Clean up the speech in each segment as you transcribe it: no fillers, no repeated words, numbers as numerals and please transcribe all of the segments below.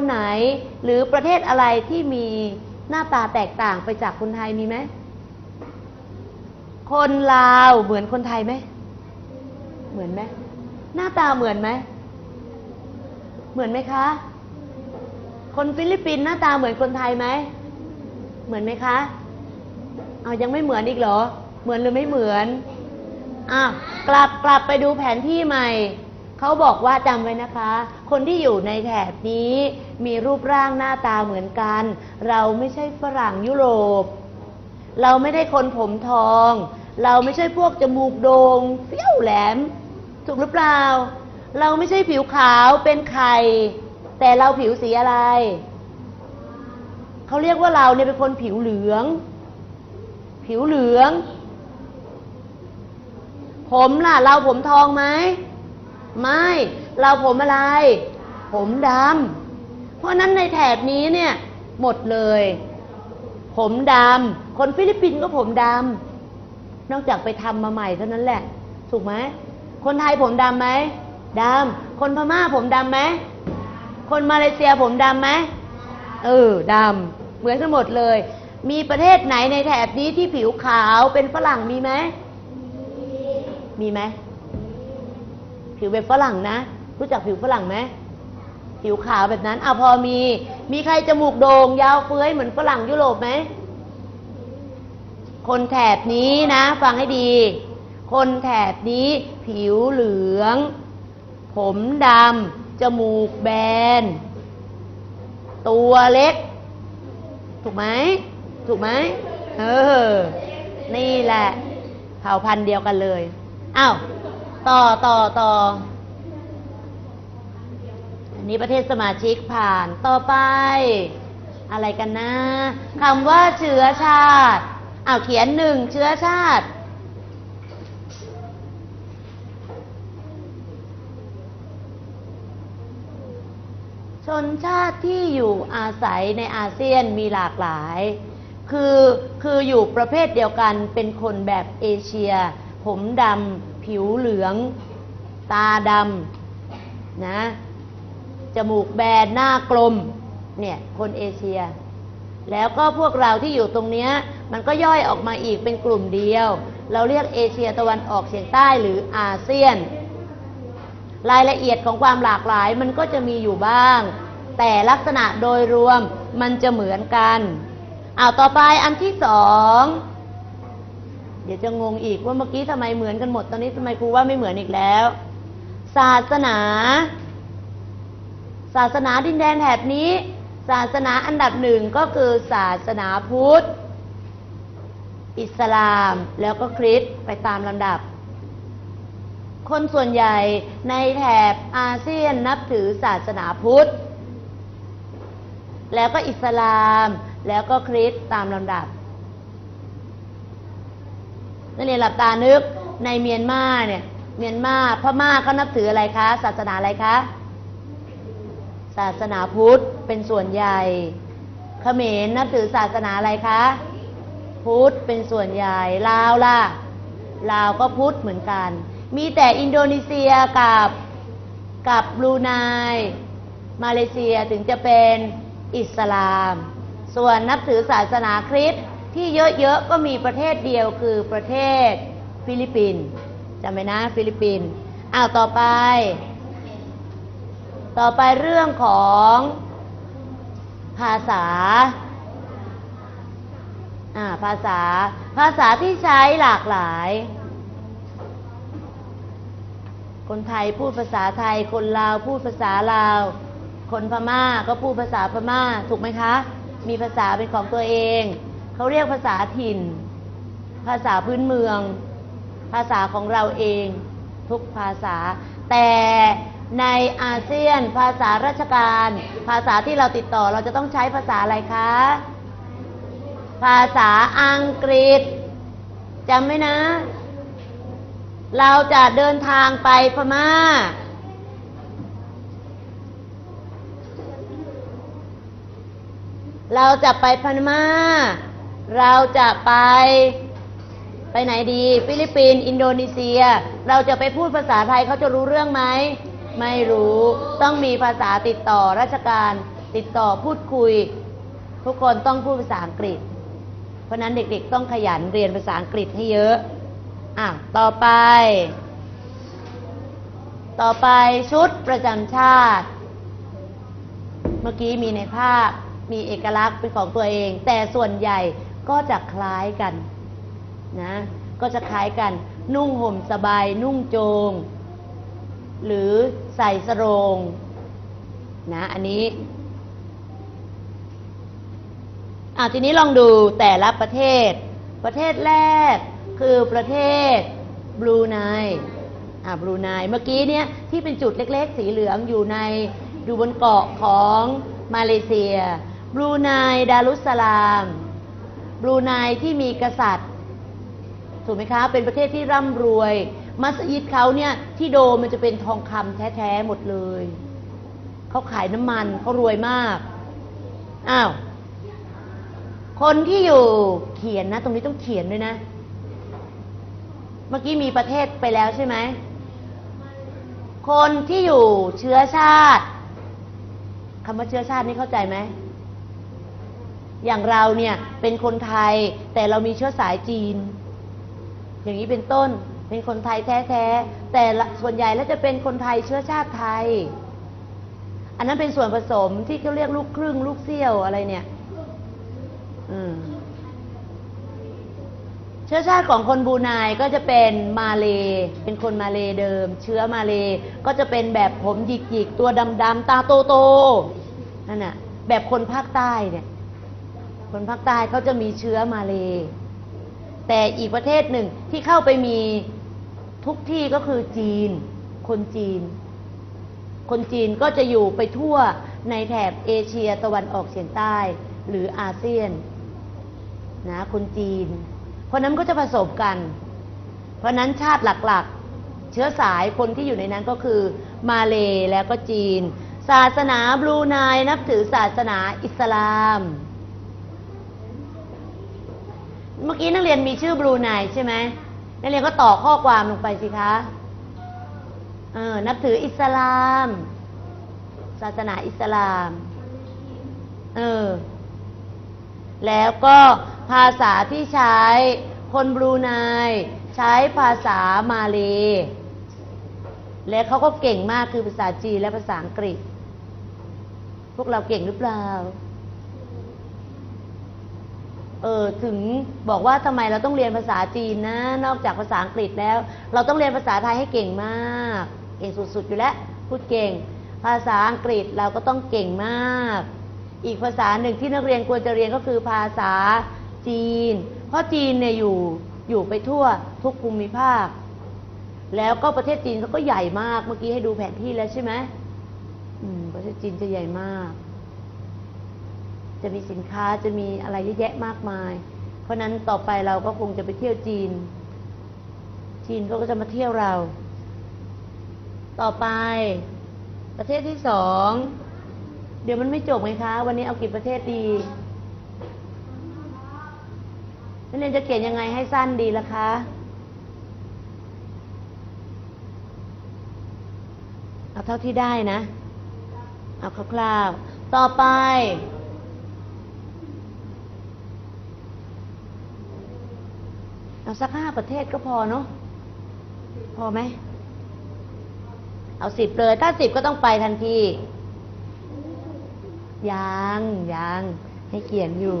ไหนหรือประเทศอะไรที่มีหน้าตาแตกต่างไปจากคนไทยมีไหมคนลาวเหมือนคนไทยไหมเหมือนไหมหน้าตาเหมือนไหมเหมือนไหมคะคนฟิลิปปินส์หน้าตาเหมือนคนไทยไหมเหมือนไหมคะเอายังไม่เหมือนอีกเหรอเหมือนหรือไม่เหมือนกลับไปดูแผนที่ใหม่เขาบอกว่าจำไว้นะคะคนที่อยู่ในแถบนี้มีรูปร่างหน้าตาเหมือนกันเราไม่ใช่ฝรั่งยุโรปเราไม่ได้คนผมทองเราไม่ใช่พวกจมูกโด่งเฟี้ยวแหลมถูกหรือเปล่าเราไม่ใช่ผิวขาวเป็นไข่แต่เราผิวสีอะไรเขาเรียกว่าเราเนี่ยเป็นคนผิวเหลืองผมล่ะเราผมทองไหมไม่เราผมอะไรผมดำเพราะนั้นในแถบนี้เนี่ยหมดเลยผมดำคนฟิลิปปินส์ก็ผมดำนอกจากไปทำมาใหม่เท่านั้นแหละถูกไหมคนไทยผมดำไหมดำคนพม่าผมดำไหมคนมาเลเซียผมดำไหมดำเหมือนกันหมดเลยมีประเทศไหนในแถบนี้ที่ผิวขาวเป็นฝรั่งมีไหมมีไหมผิวแบบฝรั่งนะรู้จักผิวฝรั่งไหมผิวขาวแบบนั้นพอมีใครจมูกโด่งยาวเฟ้ยเหมือนฝรั่งยุโรปไหมคนแถบนี้นะฟังให้ดีคนแถบนี้ผิวเหลืองผมดำจมูกแบนตัวเล็กถูกไหมนี่แหละเผ่าพันธุ์เดียวกันเลยต่ออันนี้ประเทศสมาชิกผ่านต่อไปอะไรกันนะคำว่าเชื้อชาติเขียน1เชื้อชาติชนชาติที่อยู่อาศัยในอาเซียนมีหลากหลายคืออยู่ประเภทเดียวกันเป็นคนแบบเอเชียผมดำผิวเหลืองตาดำนะจมูกแบนหน้ากลมเนี่ยคนเอเชียแล้วก็พวกเราที่อยู่ตรงเนี้ยมันก็ย่อยออกมาอีกเป็นกลุ่มเดียวเราเรียกเอเชียตะวันออกเฉียงใต้หรืออาเซียนรายละเอียดของความหลากหลายมันก็จะมีอยู่บ้างแต่ลักษณะโดยรวมมันจะเหมือนกันต่อไปอันที่2เดี๋ยวจะงงอีกว่าเมื่อกี้ทำไมเหมือนกันหมดตอนนี้ทำไมครูว่าไม่เหมือนอีกแล้วศาสนาดินแดนแถบนี้ศาสนาอันดับ1ก็คือศาสนาพุทธอิสลามแล้วก็คริสต์ไปตามลำดับคนส่วนใหญ่ในแถบอาเซียนนับถือศาสนาพุทธแล้วก็อิสลามแล้วก็คริสต์ตามลำดับนั่นเองหลับตานึกในเมียนมาเนี่ยพม่าเขานับถืออะไรคะศาสนาอะไรคะศาสนาพุทธเป็นส่วนใหญ่เขมรนับถือศาสนาอะไรคะพุทธเป็นส่วนใหญ่ลาวล่ะลาวก็พุทธเหมือนกันมีแต่อินโดนีเซียกับบรูไนมาเลเซียถึงจะเป็นอิสลามส่วนนับถือศาสนาคริสต์ที่เยอะๆก็มีประเทศเดียวคือประเทศฟิลิปปินส์จำไว้นะฟิลิปปินส์ต่อไปเรื่องของภาษาภาษาที่ใช้หลากหลายคนไทยพูดภาษาไทยคนลาวพูดภาษาลาวคนพม่าก็พูดภาษาพม่าถูกไหมคะมีภาษาเป็นของตัวเองเขาเรียกภาษาถิ่นภาษาพื้นเมืองภาษาของเราเองทุกภาษาแต่ในอาเซียนภาษาราชการภาษาที่เราติดต่อเราจะต้องใช้ภาษาอะไรคะภาษาอังกฤษจำไว้นะเราจะเดินทางไปพม่าเราจะไปพม่าเราจะไปไหนดีฟิลิปปินส์อินโดนีเซียเราจะไปพูดภาษาไทยเขาจะรู้เรื่องไหมไม่รู้ต้องมีภาษาติดต่อราชการติดต่อพูดคุยทุกคนต้องพูดภาษาอังกฤษเพราะนั้นเด็กๆต้องขยันเรียนภาษาอังกฤษให้เยอะต่อไปชุดประจำชาติเมื่อกี้มีในภาพมีเอกลักษณ์เป็นของตัวเองแต่ส่วนใหญ่ก็จะคล้ายกันนะก็จะคล้ายกันนุ่งห่มสบายนุ่งโจงหรือใส่สรงนะอันนี้ทีนี้ลองดูแต่ละประเทศแรกคือประเทศบรูไนบรูไนเมื่อกี้เนี่ยที่เป็นจุดเล็กๆสีเหลืองอยู่บนเกาะของมาเลเซียบรูไนดารุสสลามบรูไนที่มีกษัตริย์ถูกไหมคะเป็นประเทศที่ร่ำรวยมัสยิดเขาเนี่ยที่โดมมันจะเป็นทองคำแท้ๆหมดเลยเขาขายน้ำมันเขารวยมากคนที่อยู่เขียนนะตรงนี้ต้องเขียนด้วยนะเมื่อกี้มีประเทศไปแล้วใช่ไหมคนที่อยู่เชื้อชาติคำว่าเชื้อชาตินี่เข้าใจไหมอย่างเราเนี่ยเป็นคนไทยแต่เรามีเชื้อสายจีนอย่างนี้เป็นต้นเป็นคนไทยแท้ๆแต่ส่วนใหญ่แล้วจะเป็นคนไทยเชื้อชาติไทยอันนั้นเป็นส่วนผสมที่เขาเรียกลูกครึ่งลูกเซี่ยวอะไรเนี่ยเชื้อชาติของคนบรูไนก็จะเป็นมาเลย์เป็นคนมาเลย์เดิมเชื้อมาเลย์ก็จะเป็นแบบผมหยิกๆตัวดำๆตาโตๆนั่นน่ะแบบคนภาคใต้เนี่ยคนภาคใต้เขาจะมีเชื้อมาเลย์แต่อีกประเทศหนึ่งที่เข้าไปมีทุกที่ก็คือจีนคนจีนก็จะอยู่ไปทั่วในแถบเอเชียตะวันออกเฉียงใต้หรืออาเซียนนะคนจีนเพราะนั้นก็จะผสมกันเพราะนั้นชาติหลักๆเชื้อสายคนที่อยู่ในนั้นก็คือมาเลย์แล้วก็จีนศาสนาบรูไนนับถือศาสนาอิสลามเมื่อกี้นักเรียนมีชื่อบรูไนใช่ไหมนักเรียนก็ต่อข้อความลงไปสิคะนับถืออิสลามศาสนาอิสลามแล้วก็ภาษาที่ใช้คนบรูไนใช้ภาษามาเลย์และเขาก็เก่งมากคือภาษาจีนและภาษาอังกฤษพวกเราเก่งหรือเปล่าถึงบอกว่าทำไมเราต้องเรียนภาษาจีนนะนอกจากภาษาอังกฤษแล้วเราต้องเรียนภาษาไทยให้เก่งมากเก่งสุดๆอยู่แล้วพูดเก่งภาษาอังกฤษเราก็ต้องเก่งมากอีกภาษาหนึ่งที่นักเรียนควรจะเรียนก็คือภาษาจีนเพราะจีนเนี่ยอยู่ไปทั่วทุกภูมิภาคแล้วก็ประเทศจีนเขาก็ใหญ่มากเมื่อกี้ให้ดูแผนที่แล้วใช่ไหมประเทศจีนจะใหญ่มากจะมีสินค้าจะมีอะไรเยอะแยะมากมายเพราะนั้นต่อไปเราก็คงจะไปเที่ยวจีนก็จะมาเที่ยวเราต่อไปประเทศที่2เดี๋ยวมันไม่จบไงคะวันนี้เอากี่ประเทศดีนักเรียนจะเขียนยังไงให้สั้นดีล่ะคะเอาเท่าที่ได้นะเอาคร่าวๆต่อไปเอาสัก5ประเทศก็พอเนาะพอไหมเอา10เลยถ้า10ก็ต้องไปทันทียังให้เขียนอยู่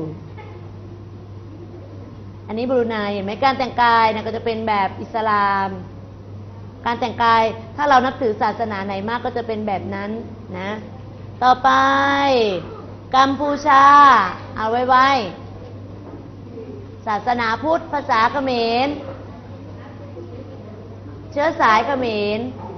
อันนี้บรูไนเห็นไหมการแต่งกายนะก็จะเป็นแบบอิสลามการแต่งกายถ้าเรานับถือศาสนาไหนมากก็จะเป็นแบบนั้นนะต่อไปกัมพูชาเอาไว้ศาสนาพุทธภาษาเขมรเชื้อสายเขมร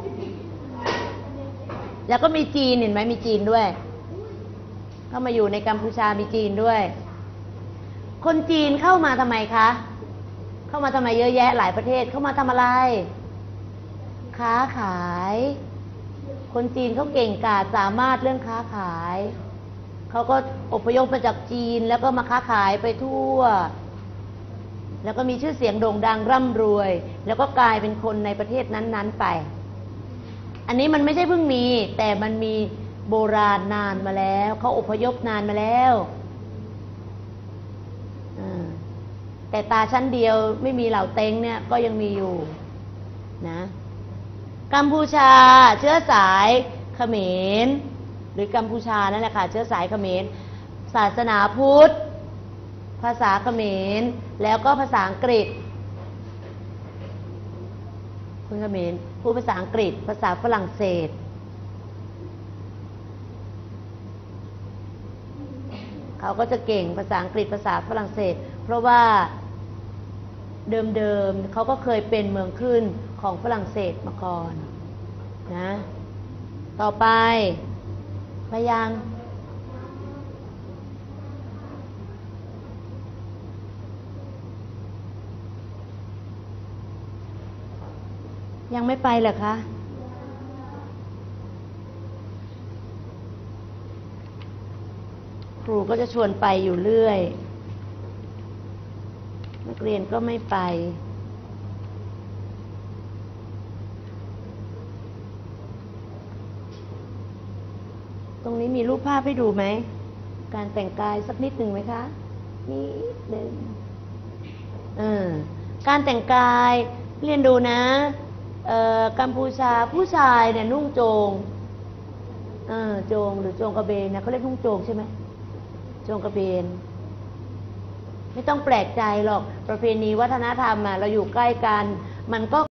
แล้วก็มีจีนเห็นไหมมีจีนด้วยเข้ามาอยู่ในกัมพูชามีจีนด้วยคนจีนเข้ามาทำไมคะเข้ามาทำไมเยอะแยะหลายประเทศเข้ามาทำอะไรค้าขายคนจีนเขาเก่งกาจสามารถเรื่องค้าขายเขาก็อพยพมาจากจีนแล้วก็มาค้าขายไปทั่วแล้วก็มีชื่อเสียงโด่งดังร่ำรวยแล้วก็กลายเป็นคนในประเทศนั้นๆไปอันนี้มันไม่ใช่เพิ่งมีแต่มันมีโบราณนานมาแล้วเขาอพยพนานมาแล้วแต่ตาชั้นเดียวไม่มีเหล่าเต็งเนี่ยก็ยังมีอยู่นะกัมพูชาเชื้อสายเขมรหรือกัมพูชานั่นแหละค่ะเชื้อสายเขมรศาสนาพุทธภาษาเขมรแล้วก็ภาษาอังกฤษคนเขมรพูดภาษาอังกฤษภาษาฝรั่งเศสเขาก็จะเก่งภาษาอังกฤษภาษาฝรั่งเศสเพราะว่าเดิมเขาก็เคยเป็นเมืองขึ้นของฝรั่งเศสมาก่อนนะต่อไปพยางค์ยังไม่ไปเหรอคะครูก็จะชวนไปอยู่เรื่อยนักเรียนก็ไม่ไปตรงนี้มีรูปภาพให้ดูไหมการแต่งกายสักนิดหนึ่งไหมคะนิดหนึ่งการแต่งกายเรียนดูนะกัมพูชาผู้ชายเนี่ยนุ่งโจงโจงหรือโจงกระเบนนะเขาเรียกนุ่งโจงใช่ไหมโจงกระเบนไม่ต้องแปลกใจหรอกประเพณีวัฒนธรรมเราอยู่ใกล้กันมันก็